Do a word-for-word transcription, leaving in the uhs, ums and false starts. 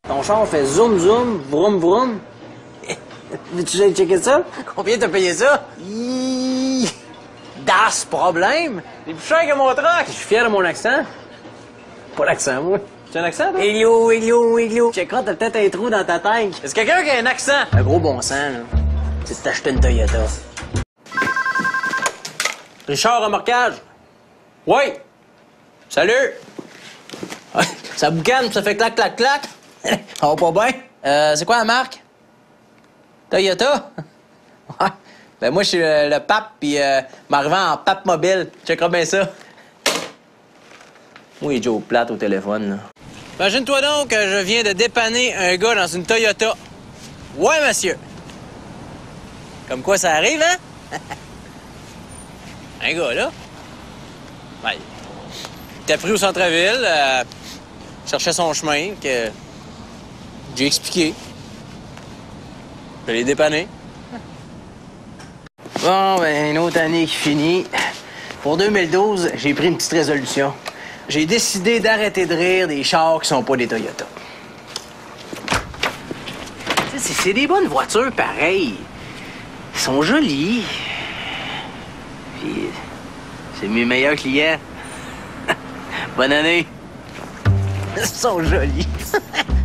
Ton char fait zoom zoom, vroom vroom. Veux-tu que j'aille checker ça? Combien t'as payé ça? Hiiii. Das problème! C'est plus cher que mon truck! Je suis fier de mon accent. Pas l'accent, moi. Tu as un accent, toi? Elio, Elio, Elio. Checkera, t'as peut-être un trou dans ta tank. Est-ce quelqu'un qui a un accent? Un gros bon sens, là. C'est de t'acheter une Toyota. Richard, remorquage? Oui! Salut! Ça boucane, ça fait clac, clac, clac. Ça va pas bien? Euh, c'est quoi la marque? Toyota? Ouais. Ben moi, je suis le, le pape, puis euh, m'arrivant en pape mobile. Checkera bien ça. Moi, il est Joe Plate au téléphone, là. Imagine-toi donc que je viens de dépanner un gars dans une Toyota. Ouais, monsieur. Comme quoi ça arrive, hein? Un gars, là. Ben, il était pris au centre-ville, euh, cherchait son chemin, que j'ai expliqué. Je l'ai dépanné. Bon, ben, une autre année qui finit. Pour deux mille douze, j'ai pris une petite résolution. J'ai décidé d'arrêter de rire des chars qui sont pas des Toyota. Tu sais, c'est des bonnes voitures, pareil. Ils sont jolis. Puis, c'est mes meilleurs clients. Bonne année. Ils sont jolis.